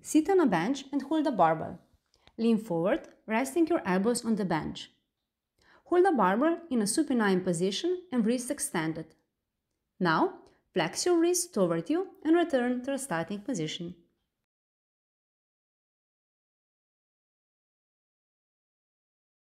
Sit on a bench and hold a barbell. Lean forward, resting your elbows on the bench. Hold the barbell in a supine position and wrists extended. Now, flex your wrists toward you and return to a starting position.